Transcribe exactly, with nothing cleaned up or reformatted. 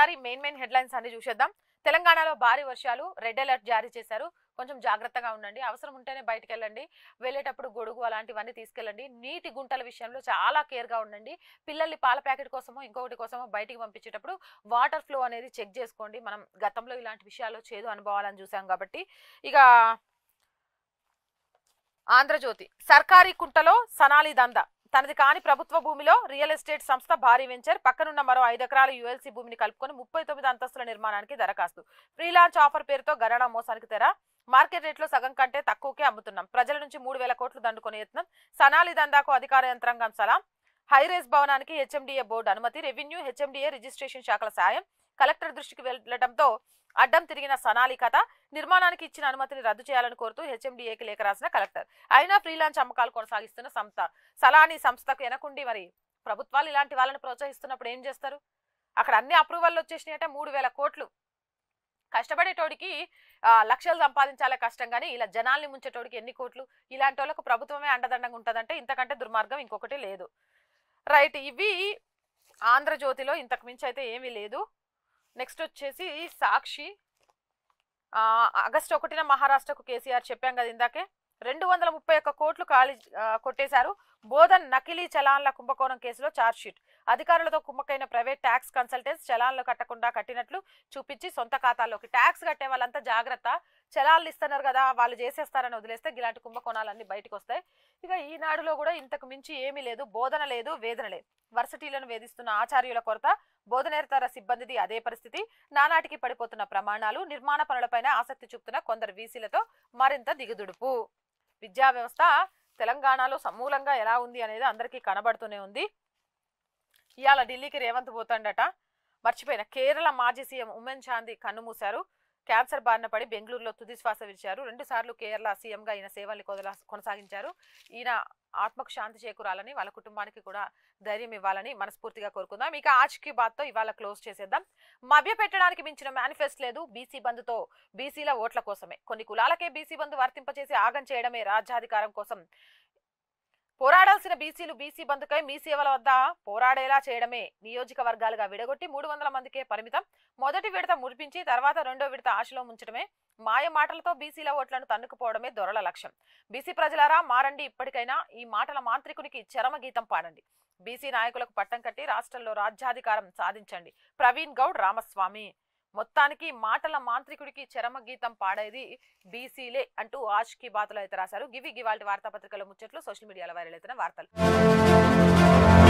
ఒకసారి main main headlines అన్ని చూసేద్దాం. తెలంగాణలో భారీ వర్షాలు, రెడ్ అలర్ట్ జారీ చేశారు. కొంచెం జాగ్రత్తగా ఉండండి. అవసరం ఉంటేనే బయటికి వెళ్ళండి. వెళ్ళేటప్పుడు గొడుగు అలాంటివన్నీ తీసుకెళ్ళండి. నీటి గుంటల విషయంలో చాలా కేర్గా ఉండండి. పిల్లల్ని పాల ప్యాకెట్ కోసమో ఇంకొకటి కోసమో బయటికి పంపించేటప్పుడు వాటర్ ఫ్లో అనేది చెక్ చేసుకోండి. మనం గతంలో ఇలాంటి విషయాల్లో చేదు అనుభవాలను చూసాం కాబట్టి. ఇక ఆంధ్రజ్యోతి, సర్కారీ కుంటలో సనాలి దందా, తనది కాని ప్రభుత్వ భూమిలో రియల్ ఎస్టేట్ సంస్థ భారీ వెంచర్, పక్కనున్న మరో ఐదు ఎకరాల యుఎల్సీ భూమిని కలుపుకొని ముప్పై తొమ్మిది అంతస్తుల నిర్మాణానికి దరఖాస్తు. ఫ్రీలాన్స్ ఆఫర్ పేరుతో గణన మోసానికి తెర. మార్కెట్ రేట్లో సగం కంటే తక్కువకే అమ్ముతున్నాం. ప్రజల నుంచి మూడు వేల కోట్లు దండుకునే యత్నం. సనాలి దందాకు అధికార యంత్రాంగం సలాం. హైరేస్ భవనానికి హెచ్ఎండిఏ బోర్డు అనుమతి. రెవెన్యూ, హెచ్ఎండిఏ, రిజిస్ట్రేషన్ శాఖల సాయం. కలెక్టర్ దృష్టికి వెళ్లడంతో అడ్డం తిరిగిన సనాలి కథ. నిర్మాణానికి ఇచ్చిన అనుమతిని రద్దు చేయాలని కోరుతూ హెచ్ఎండిఏకి లేఖ రాసిన కలెక్టర్. అయినా ఫ్రీలాన్స్ అమ్మకాలు కొనసాగిస్తున్న సంస్థ. సలాని సంస్థకు వెనకుండి మరి ప్రభుత్వాలు ఇలాంటి వాళ్ళని ప్రోత్సహిస్తున్నప్పుడు ఏం చేస్తారు? అక్కడ అన్ని అప్రూవల్ వచ్చేసినాయి అంటే మూడు వేల కోట్లు. కష్టపడేటోడికి లక్షలు సంపాదించాలే కష్టం, కానీ ఇలా జనాల్ని ముంచేటోడికి ఎన్ని కోట్లు? ఇలాంటి వాళ్ళకు ప్రభుత్వమే అండదండంగా ఉంటుందంటే ఇంతకంటే దుర్మార్గం ఇంకొకటి లేదు. రైట్, ఇవి ఆంధ్రజ్యోతిలో. ఇంతకు మించి అయితే ఏమీ లేదు. నెక్స్ట్ వచ్చేసి సాక్షి. ఆగస్టు ఒకటిన మహారాష్ట్రకు కేసీఆర్ చెప్పాం కదా ఇందాకే, రెండు వందల ముప్పై ఒక్క కోట్లు ఖాళీ కొట్టేశారు. బోధన్ నకిలీ చలాన్ల కుంభకోణం కేసులో ఛార్జ్షీట్. అధికారులతో కుమ్మకైన ప్రైవేట్ ట్యాక్స్ కన్సల్టెంట్స్ చలాన్లు కట్టకుండా కట్టినట్లు చూపించి సొంత ఖాతాల్లోకి. ట్యాక్స్ కట్టే వాళ్ళంతా జాగ్రత్త, చలాన్లు ఇస్తున్నారు కదా వాళ్ళు చేసేస్తారని వదిలేస్తే ఇలాంటి కుంభకోణాలన్నీ బయటకు వస్తాయి. ఇక ఈనాడులో కూడా ఇంతకు మించి ఏమీ లేదు. బోధన లేదు, వేదన లేదు. వర్సిటీలను వేధిస్తున్న ఆచార్యుల కొరత, బోధనేతర సిబ్బందిది అదే పరిస్థితి. నానాటికి పడిపోతున్న ప్రమాణాలు, నిర్మాణ పనులపైన ఆసక్తి చూపుతున్న కొందరు వీసీలతో మరింత దిగుదుడుపు. విద్యా వ్యవస్థ తెలంగాణలో సమూలంగా ఎలా ఉంది అనేది అందరికీ కనబడుతూనే ఉంది. ఇవాళ ఢిల్లీకి రేవంత్ పోతాడట. మర్చిపోయిన కేరళ మాజీ సీఎం ఉమెన్ చాందీ కన్నుమూశారు. క్యాన్సర్ బారిన పడి బెంగళూరులో తుది శ్వాస విడిచారు. రెండు సార్లు కేరళ సీఎంగా ఈయన సేవల్ని కొనసాగించారు. ఈయన ఆత్మకు శాంతి చేకూరాలని, వాళ్ళ కుటుంబానికి కూడా ధైర్యం ఇవ్వాలని మనస్ఫూర్తిగా కోరుకుందాం. ఇక ఆజ్కి బాత్తో ఇవాళ క్లోజ్ చేసేద్దాం. మభ్య పెట్టడానికి మించిన మేనిఫెస్టో లేదు. బీసీ బంధుతో బీసీల ఓట్ల కోసమే, కొన్ని కులాలకే బీసీ బంధు వర్తింపచేసి ఆగం చేయడమే రాజ్యాధికారం కోసం పోరాడాల్సిన బీసీలు బీసీ బంధుకై మీ సేవల వద్ద పోరాడేలా చేయడమే నియోజకవర్గాలుగా విడగొట్టి మూడు వందల మందికే పరిమితం. మొదటి విడత ముడిపించి తర్వాత రెండో విడత ఆశలో ముంచడమే. మాయ మాటలతో బీసీల ఓట్లను తన్నుకుపోవడమే దొరల లక్ష్యం. బీసీ ప్రజలారా మారండి, ఇప్పటికైనా ఈ మాటల మాంత్రికునికి చరమ గీతం పాడండి. బీసీ నాయకులకు పట్టం కట్టి రాష్ట్రంలో రాజ్యాధికారం సాధించండి. ప్రవీణ్ గౌడ్ రామస్వామి. మొత్తానికి మాటల మాంత్రికుడికి చరమ గీతం పాడేది బీసీలే అంటూ ఆజ్కి బాతులు అయితే రాశారు. గివి గివాల్టి వార్తాపత్రికల ముచ్చట్లు, సోషల్ మీడియాలో వైరల్ అవుతున్న వార్తలు.